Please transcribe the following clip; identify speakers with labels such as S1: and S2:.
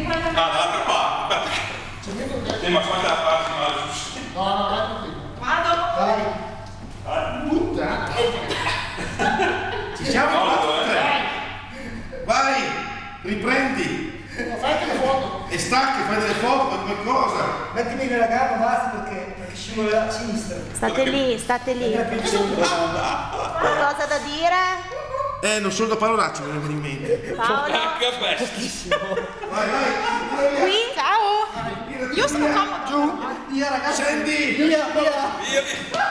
S1: dall'altra parte. Sì, ma quanta la farsi male?
S2: No, vai tranquillo.
S3: Vado.
S2: Dai. Puttana.
S4: Ci siamo? Vai, riprendi.
S2: Fai anche le foto.
S4: E stacchi, fai delle foto, fai qualcosa.
S5: Mettimi nella gamba, basta perché scivola a sinistra.
S6: State lì, state lì. Qualcosa da dire?
S4: Non solo da parolacce mi viene in mente.
S6: Paolo?
S1: Che bestia.
S4: Vai, vai.
S6: Qui? Ciao!
S3: Io sono comodo.
S5: Giù, via ragazzi.
S4: Scendi.
S5: Via, via.
S1: Via.